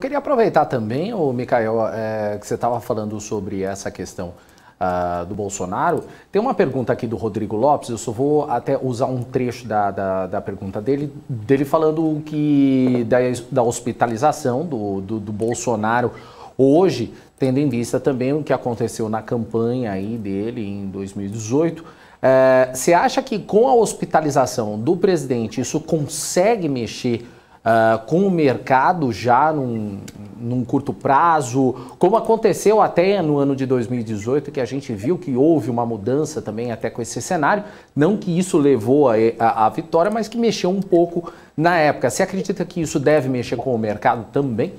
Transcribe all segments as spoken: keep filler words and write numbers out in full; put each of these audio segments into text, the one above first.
Queria aproveitar também, ô Micael, é, que você estava falando sobre essa questão uh, do Bolsonaro. Tem uma pergunta aqui do Rodrigo Lopes, eu só vou até usar um trecho da, da, da pergunta dele, dele falando que da, da hospitalização do, do, do Bolsonaro hoje, tendo em vista também o que aconteceu na campanha aí dele em dois mil e dezoito. É, você acha que com a hospitalização do presidente isso consegue mexer Uh, com o mercado já num, num curto prazo, como aconteceu até no ano de dois mil e dezoito, que a gente viu que houve uma mudança também até com esse cenário, não que isso levou a, a, a vitória, mas que mexeu um pouco na época. Você acredita que isso deve mexer com o mercado também?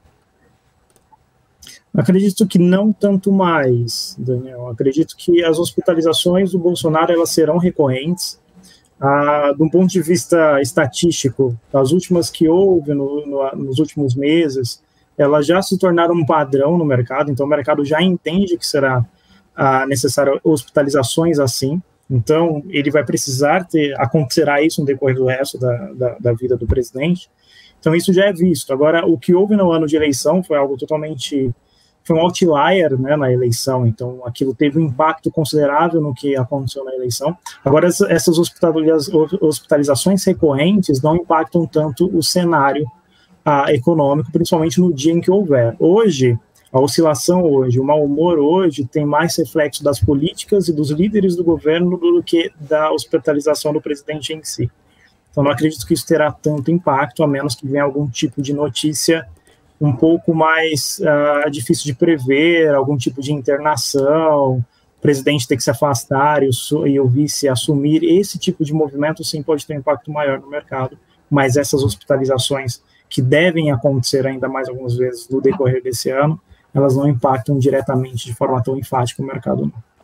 Acredito que não tanto mais, Daniel. Acredito que as hospitalizações do Bolsonaro elas serão recorrentes. Ah, de um ponto de vista estatístico, as últimas que houve no, no, nos últimos meses, elas já se tornaram um padrão no mercado, então o mercado já entende que será ah, necessário hospitalizações assim, então ele vai precisar ter, acontecerá isso no decorrer do resto da, da, da vida do presidente, então isso já é visto. Agora, o que houve no ano de eleição foi algo totalmente... foi um outlier, né, na eleição, então aquilo teve um impacto considerável no que aconteceu na eleição. Agora, essas hospitalizações recorrentes não impactam tanto o cenário ah, econômico, principalmente no dia em que houver. Hoje, a oscilação hoje, o mau humor hoje tem mais reflexo das políticas e dos líderes do governo do que da hospitalização do presidente em si. Então, não acredito que isso terá tanto impacto, a menos que venha algum tipo de notícia um pouco mais uh, difícil de prever, algum tipo de internação, o presidente ter que se afastar e o, e o vice assumir, esse tipo de movimento sim pode ter um impacto maior no mercado, mas essas hospitalizações que devem acontecer ainda mais algumas vezes no decorrer desse ano, elas não impactam diretamente de forma tão enfática o mercado não.